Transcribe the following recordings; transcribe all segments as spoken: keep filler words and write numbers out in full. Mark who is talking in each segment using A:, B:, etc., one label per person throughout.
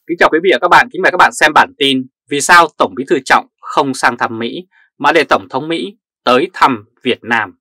A: Kính chào quý vị và các bạn, kính mời các bạn xem bản tin vì sao Tổng Bí thư Trọng không sang thăm Mỹ mà để Tổng thống Mỹ tới thăm Việt Nam.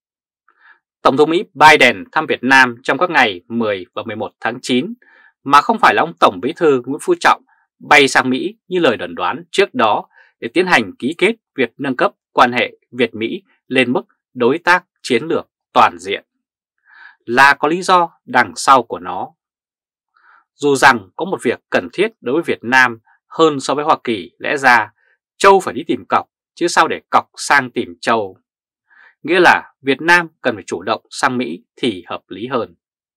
A: Tổng thống Mỹ Biden thăm Việt Nam trong các ngày mười và mười một tháng chín mà không phải là ông Tổng Bí thư Nguyễn Phú Trọng bay sang Mỹ như lời đồn đoán trước đó để tiến hành ký kết việc nâng cấp quan hệ Việt-Mỹ lên mức đối tác chiến lược toàn diện. Là có lý do đằng sau của nó. Dù rằng có một việc cần thiết đối với Việt Nam hơn so với Hoa Kỳ, lẽ ra Châu phải đi tìm cọc chứ sao để cọc sang tìm Châu. Nghĩa là Việt Nam cần phải chủ động sang Mỹ thì hợp lý hơn.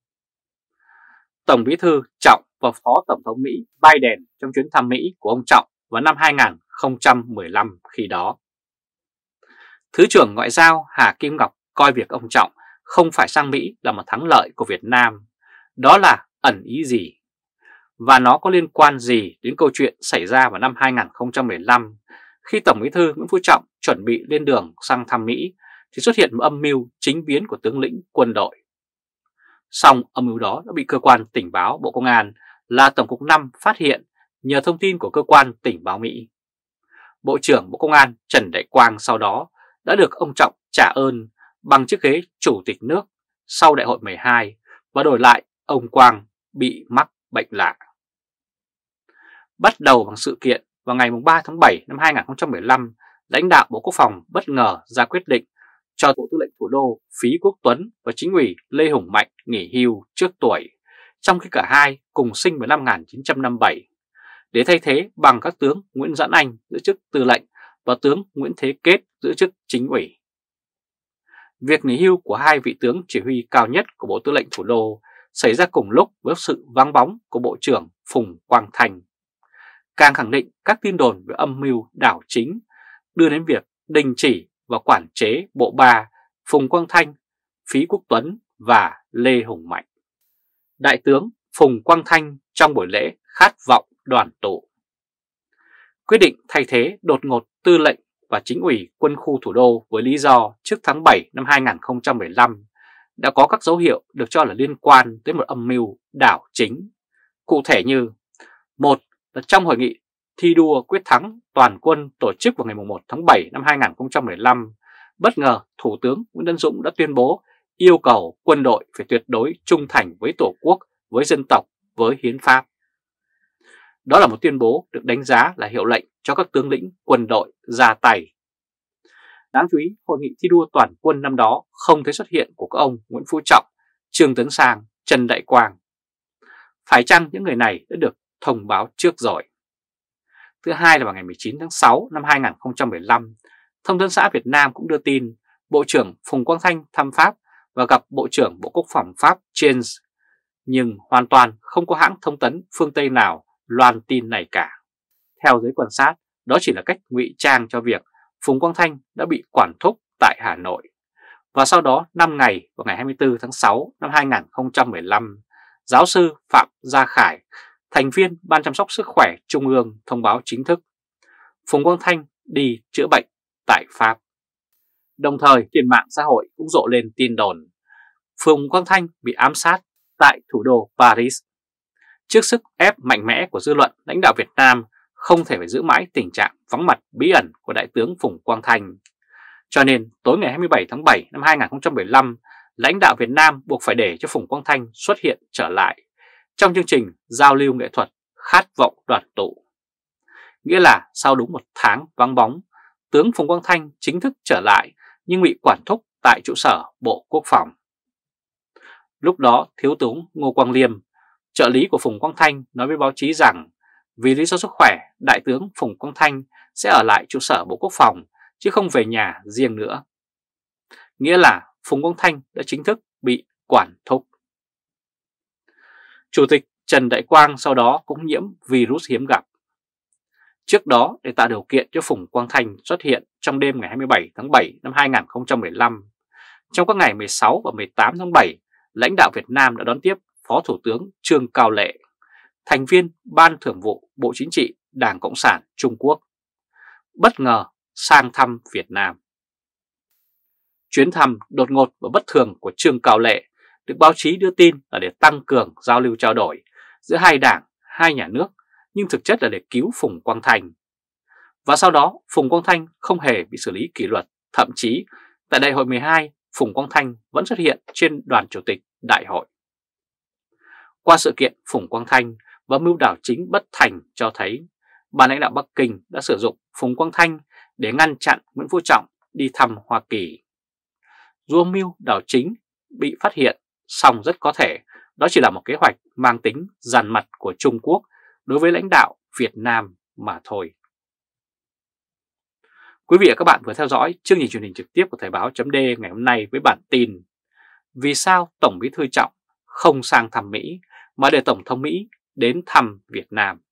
A: Tổng Bí thư Trọng và Phó Tổng thống Mỹ Biden trong chuyến thăm Mỹ của ông Trọng vào năm hai nghìn không trăm mười lăm khi đó. Thứ trưởng Ngoại giao Hà Kim Ngọc coi việc ông Trọng không phải sang Mỹ là một thắng lợi của Việt Nam. Đó là ẩn ý gì? Và nó có liên quan gì đến câu chuyện xảy ra vào năm hai nghìn không trăm mười lăm khi Tổng Bí thư Nguyễn Phú Trọng chuẩn bị lên đường sang thăm Mỹ thì xuất hiện một âm mưu chính biến của tướng lĩnh quân đội. Song âm mưu đó đã bị cơ quan tình báo Bộ Công an là Tổng cục năm phát hiện nhờ thông tin của cơ quan tình báo Mỹ. Bộ trưởng Bộ Công an Trần Đại Quang sau đó đã được ông Trọng trả ơn bằng chiếc ghế Chủ tịch nước sau Đại hội mười hai và đổi lại ông Quang bị mắc bệnh lạ. Bắt đầu bằng sự kiện vào ngày ba tháng bảy năm hai nghìn không trăm mười lăm, lãnh đạo Bộ Quốc phòng bất ngờ ra quyết định cho Bộ Tư lệnh Thủ đô Phí Quốc Tuấn và Chính ủy Lê Hùng Mạnh nghỉ hưu trước tuổi, trong khi cả hai cùng sinh vào năm một nghìn chín trăm năm mươi bảy, để thay thế bằng các tướng Nguyễn Doãn Anh giữ chức tư lệnh và tướng Nguyễn Thế Kết giữ chức chính ủy. Việc nghỉ hưu của hai vị tướng chỉ huy cao nhất của Bộ Tư lệnh Thủ đô xảy ra cùng lúc với sự vắng bóng của Bộ trưởng Phùng Quang Thanh, càng khẳng định các tin đồn về âm mưu đảo chính đưa đến việc đình chỉ và quản chế Bộ Ba Phùng Quang Thanh, Phí Quốc Tuấn và Lê Hùng Mạnh. Đại tướng Phùng Quang Thanh trong buổi lễ khát vọng đoàn tụ quyết định thay thế đột ngột tư lệnh và chính ủy quân khu thủ đô với lý do trước tháng bảy năm hai nghìn không trăm mười lăm đã có các dấu hiệu được cho là liên quan tới một âm mưu đảo chính. Cụ thể như: một là trong hội nghị thi đua quyết thắng toàn quân tổ chức vào ngày một tháng bảy năm hai nghìn không trăm mười lăm, bất ngờ Thủ tướng Nguyễn Tấn Dũng đã tuyên bố yêu cầu quân đội phải tuyệt đối trung thành với Tổ quốc, với dân tộc, với hiến pháp. Đó là một tuyên bố được đánh giá là hiệu lệnh cho các tướng lĩnh quân đội ra tay. Đáng chú ý, hội nghị thi đua toàn quân năm đó không thấy xuất hiện của các ông Nguyễn Phú Trọng, Trương Tấn Sang, Trần Đại Quang. Phải chăng những người này đã được thông báo trước rồi? Thứ hai là vào ngày mười chín tháng sáu năm hai nghìn không trăm mười lăm, Thông tấn xã Việt Nam cũng đưa tin Bộ trưởng Phùng Quang Thanh thăm Pháp và gặp Bộ trưởng Bộ Quốc phòng Pháp Jens, nhưng hoàn toàn không có hãng thông tấn phương Tây nào loan tin này cả. Theo giới quan sát, đó chỉ là cách ngụy trang cho việc Phùng Quang Thanh đã bị quản thúc tại Hà Nội. Và sau đó năm ngày, vào ngày hai mươi tư tháng sáu năm hai nghìn không trăm mười lăm, giáo sư Phạm Gia Khải, thành viên Ban chăm sóc sức khỏe Trung ương, thông báo chính thức Phùng Quang Thanh đi chữa bệnh tại Pháp. Đồng thời trên mạng xã hội cũng rộ lên tin đồn Phùng Quang Thanh bị ám sát tại thủ đô Paris. Trước sức ép mạnh mẽ của dư luận, lãnh đạo Việt Nam không thể phải giữ mãi tình trạng vắng mặt bí ẩn của Đại tướng Phùng Quang Thanh. Cho nên tối ngày hai mươi bảy tháng bảy năm hai nghìn không trăm mười lăm, lãnh đạo Việt Nam buộc phải để cho Phùng Quang Thanh xuất hiện trở lại trong chương trình giao lưu nghệ thuật Khát vọng đoàn tụ. Nghĩa là sau đúng một tháng vắng bóng, tướng Phùng Quang Thanh chính thức trở lại nhưng bị quản thúc tại trụ sở Bộ Quốc phòng. Lúc đó Thiếu tướng Ngô Quang Liêm, trợ lý của Phùng Quang Thanh, nói với báo chí rằng vì lý do sức khỏe, Đại tướng Phùng Quang Thanh sẽ ở lại trụ sở Bộ Quốc phòng chứ không về nhà riêng nữa. Nghĩa là Phùng Quang Thanh đã chính thức bị quản thúc. Chủ tịch Trần Đại Quang sau đó cũng nhiễm virus hiếm gặp. Trước đó, để tạo điều kiện cho Phùng Quang Thanh xuất hiện trong đêm ngày hai mươi bảy tháng bảy năm hai nghìn không trăm mười lăm, trong các ngày mười sáu và mười tám tháng bảy, lãnh đạo Việt Nam đã đón tiếp Phó Thủ tướng Trương Cao Lệ, thành viên Ban Thường vụ Bộ Chính trị Đảng Cộng sản Trung Quốc, bất ngờ sang thăm Việt Nam. Chuyến thăm đột ngột và bất thường của Trương Cao Lệ được báo chí đưa tin là để tăng cường giao lưu trao đổi giữa hai đảng, hai nhà nước nhưng thực chất là để cứu Phùng Quang Thanh. Và sau đó Phùng Quang Thanh không hề bị xử lý kỷ luật, thậm chí tại đại hội mười hai, Phùng Quang Thanh vẫn xuất hiện trên đoàn chủ tịch đại hội. Qua sự kiện Phùng Quang Thanh và mưu đảo chính bất thành cho thấy ban lãnh đạo Bắc Kinh đã sử dụng Phùng Quang Thanh để ngăn chặn Nguyễn Phú Trọng đi thăm Hoa Kỳ. Dù âm mưu đảo chính bị phát hiện, song rất có thể đó chỉ là một kế hoạch mang tính dằn mặt của Trung Quốc đối với lãnh đạo Việt Nam mà thôi. Quý vị và các bạn vừa theo dõi chương trình truyền hình trực tiếp của Thời báo chấm D ngày hôm nay với bản tin Vì sao Tổng Bí thư Trọng không sang thăm Mỹ mà để Tổng thống Mỹ đến thăm Việt Nam.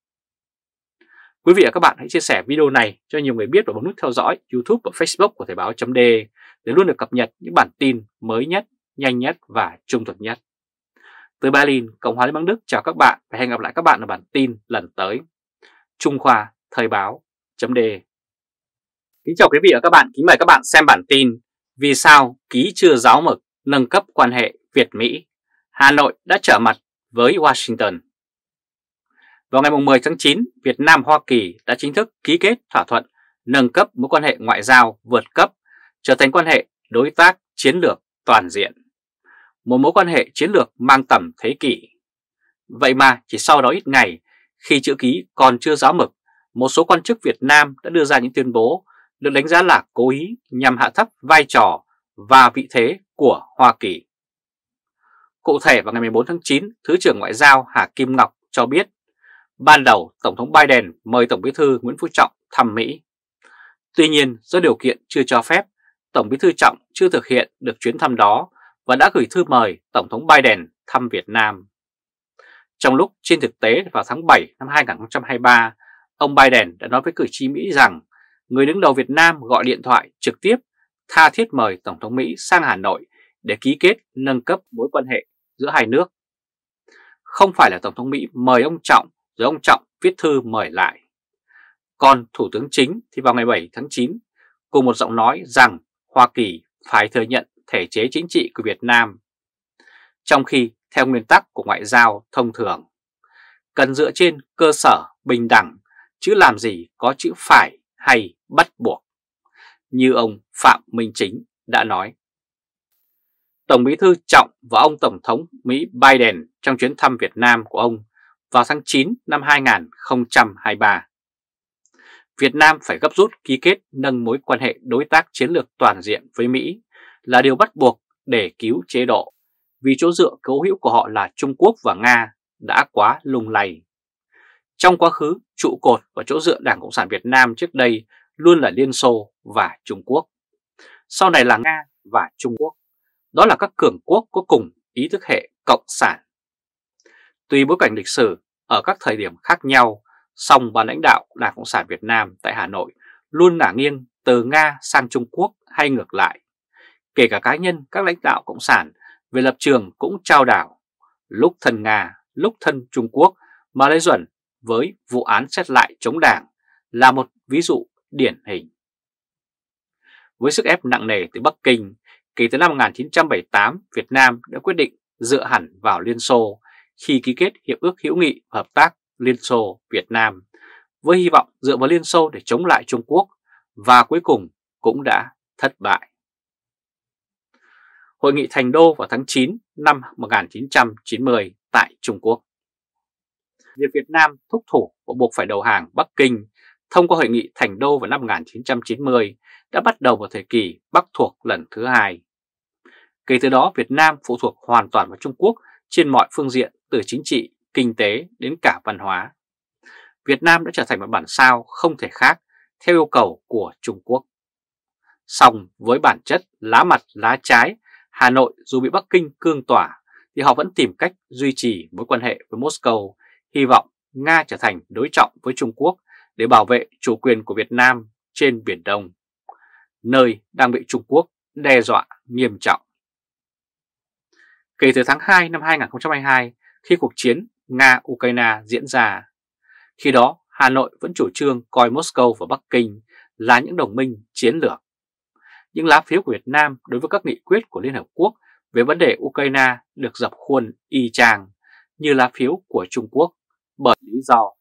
A: Quý vị và các bạn hãy chia sẻ video này cho nhiều người biết và bấm nút theo dõi YouTube và Facebook của Thời báo chấm D để luôn được cập nhật những bản tin mới nhất, nhanh nhất và trung thực nhất. Từ Berlin, Cộng hòa Liên bang Đức chào các bạn và hẹn gặp lại các bạn ở bản tin lần tới. Trung Khoa Thời báo chấm D. Kính chào quý vị và các bạn, kính mời các bạn xem bản tin Vì sao ký chưa giáo mực nâng cấp quan hệ Việt-Mỹ, Hà Nội đã trở mặt với Washington. Vào ngày mười tháng chín, Việt Nam Hoa Kỳ đã chính thức ký kết thỏa thuận nâng cấp mối quan hệ ngoại giao vượt cấp trở thành quan hệ đối tác chiến lược toàn diện, một mối quan hệ chiến lược mang tầm thế kỷ. Vậy mà chỉ sau đó ít ngày, khi chữ ký còn chưa giáo mực, một số quan chức Việt Nam đã đưa ra những tuyên bố được đánh giá là cố ý nhằm hạ thấp vai trò và vị thế của Hoa Kỳ. Cụ thể vào ngày mười bốn tháng chín, Thứ trưởng Ngoại giao Hà Kim Ngọc cho biết ban đầu Tổng thống Biden mời Tổng Bí thư Nguyễn Phú Trọng thăm Mỹ. Tuy nhiên do điều kiện chưa cho phép, Tổng Bí thư Trọng chưa thực hiện được chuyến thăm đó và đã gửi thư mời Tổng thống Biden thăm Việt Nam. Trong lúc trên thực tế vào tháng bảy năm hai nghìn không trăm hai mươi ba, ông Biden đã nói với cử tri Mỹ rằng người đứng đầu Việt Nam gọi điện thoại trực tiếp tha thiết mời Tổng thống Mỹ sang Hà Nội để ký kết nâng cấp mối quan hệ giữa hai nước. Không phải là Tổng thống Mỹ mời ông Trọng rồi ông Trọng viết thư mời lại. Còn Thủ tướng Chính thì vào ngày bảy tháng chín cùng một giọng nói rằng Hoa Kỳ phải thừa nhận thể chế chính trị của Việt Nam. Trong khi theo nguyên tắc của ngoại giao thông thường, cần dựa trên cơ sở bình đẳng chứ làm gì có chữ phải hay bắt buộc, như ông Phạm Minh Chính đã nói. Tổng Bí thư Trọng và ông Tổng thống Mỹ Biden trong chuyến thăm Việt Nam của ông vào tháng chín năm hai nghìn không trăm hai mươi ba. Việt Nam phải gấp rút ký kết nâng mối quan hệ đối tác chiến lược toàn diện với Mỹ là điều bắt buộc để cứu chế độ, vì chỗ dựa cố hữu của họ là Trung Quốc và Nga đã quá lung lay. Trong quá khứ, trụ cột và chỗ dựa Đảng Cộng sản Việt Nam trước đây luôn là Liên Xô và Trung Quốc. Sau này là Nga và Trung Quốc. Đó là các cường quốc có cùng ý thức hệ Cộng sản. Tuy bối cảnh lịch sử ở các thời điểm khác nhau, song ban lãnh đạo Đảng Cộng sản Việt Nam tại Hà Nội luôn ngả nghiêng từ Nga sang Trung Quốc hay ngược lại. Kể cả cá nhân các lãnh đạo Cộng sản về lập trường cũng trao đảo, lúc thân Nga, lúc thân Trung Quốc, mà Lê Duẩn với vụ án xét lại chống Đảng là một ví dụ điển hình. Với sức ép nặng nề từ Bắc Kinh, kể từ năm một nghìn chín trăm bảy mươi tám, Việt Nam đã quyết định dựa hẳn vào Liên Xô khi ký kết Hiệp ước hữu nghị và hợp tác Liên Xô Việt Nam, với hy vọng dựa vào Liên Xô để chống lại Trung Quốc, và cuối cùng cũng đã thất bại. Hội nghị Thành Đô vào tháng chín năm một nghìn chín trăm chín mươi tại Trung Quốc. Việc Việt Nam thúc thủ và buộc phải đầu hàng Bắc Kinh thông qua Hội nghị Thành Đô vào năm một nghìn chín trăm chín mươi đã bắt đầu một thời kỳ Bắc thuộc lần thứ hai. Kể từ đó, Việt Nam phụ thuộc hoàn toàn vào Trung Quốc trên mọi phương diện từ chính trị, kinh tế đến cả văn hóa. Việt Nam đã trở thành một bản sao không thể khác theo yêu cầu của Trung Quốc. Song với bản chất lá mặt lá trái, Hà Nội dù bị Bắc Kinh cương tỏa thì họ vẫn tìm cách duy trì mối quan hệ với Moscow, hy vọng Nga trở thành đối trọng với Trung Quốc để bảo vệ chủ quyền của Việt Nam trên Biển Đông, nơi đang bị Trung Quốc đe dọa nghiêm trọng. Kể từ tháng hai năm hai nghìn không trăm hai mươi hai, khi cuộc chiến Nga-Ukraine diễn ra, khi đó Hà Nội vẫn chủ trương coi Moscow và Bắc Kinh là những đồng minh chiến lược. Những lá phiếu của Việt Nam đối với các nghị quyết của Liên Hợp Quốc về vấn đề Ukraine được dập khuôn y chang như lá phiếu của Trung Quốc bởi lý do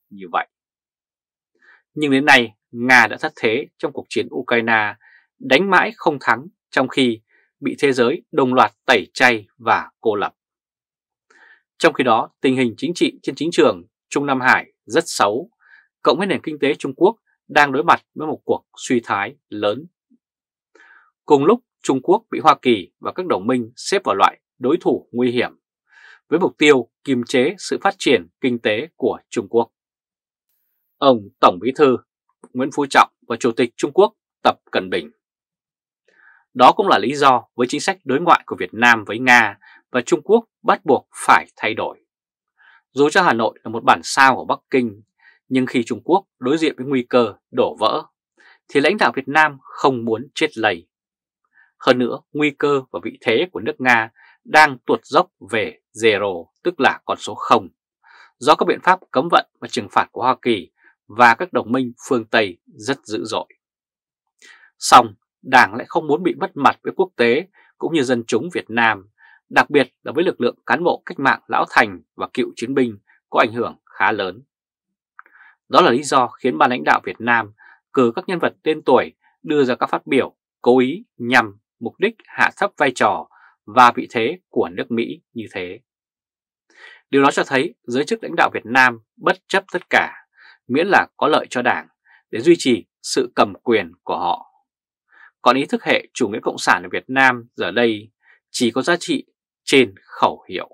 A: như vậy. Nhưng đến nay, Nga đã thất thế trong cuộc chiến Ukraine, đánh mãi không thắng trong khi bị thế giới đồng loạt tẩy chay và cô lập. Trong khi đó, tình hình chính trị trên chính trường Trung Nam Hải rất xấu, cộng với nền kinh tế Trung Quốc đang đối mặt với một cuộc suy thoái lớn. Cùng lúc, Trung Quốc bị Hoa Kỳ và các đồng minh xếp vào loại đối thủ nguy hiểm, với mục tiêu kiềm chế sự phát triển kinh tế của Trung Quốc. Ông Tổng Bí thư Nguyễn Phú Trọng và Chủ tịch Trung Quốc Tập Cận Bình. Đó cũng là lý do với chính sách đối ngoại của Việt Nam với Nga và Trung Quốc bắt buộc phải thay đổi. Dù cho Hà Nội là một bản sao ở Bắc Kinh, nhưng khi Trung Quốc đối diện với nguy cơ đổ vỡ, thì lãnh đạo Việt Nam không muốn chết lầy. Hơn nữa, nguy cơ và vị thế của nước Nga đang tuột dốc về zero, tức là con số không, do các biện pháp cấm vận và trừng phạt của Hoa Kỳ và các đồng minh phương Tây rất dữ dội. Song, Đảng lại không muốn bị mất mặt với quốc tế cũng như dân chúng Việt Nam, đặc biệt là với lực lượng cán bộ cách mạng lão thành và cựu chiến binh có ảnh hưởng khá lớn. Đó là lý do khiến ban lãnh đạo Việt Nam cử các nhân vật tên tuổi đưa ra các phát biểu cố ý nhằm mục đích hạ thấp vai trò và vị thế của nước Mỹ như thế. Điều đó cho thấy giới chức lãnh đạo Việt Nam bất chấp tất cả, miễn là có lợi cho Đảng, để duy trì sự cầm quyền của họ. Còn ý thức hệ chủ nghĩa cộng sản ở Việt Nam giờ đây chỉ có giá trị trên khẩu hiệu.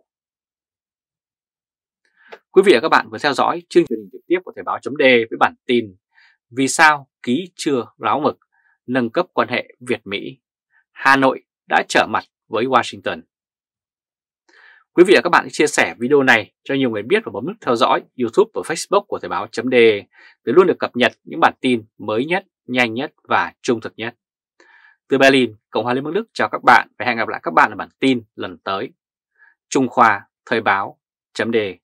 A: Quý vị và các bạn vừa theo dõi chương trình trực tiếp của Thời báo chấm D với bản tin Vì sao ký chưa ráo mực, nâng cấp quan hệ Việt-Mỹ, Hà Nội đã trở mặt với Washington. Quý vị và các bạn hãy chia sẻ video này cho nhiều người biết và bấm nút theo dõi YouTube và Facebook của Thời báo chấm D để luôn được cập nhật những bản tin mới nhất, nhanh nhất và trung thực nhất. Từ Berlin, Cộng hòa Liên bang Đức chào các bạn và hẹn gặp lại các bạn ở bản tin lần tới. Trung Khoa, Thời báo chấm D.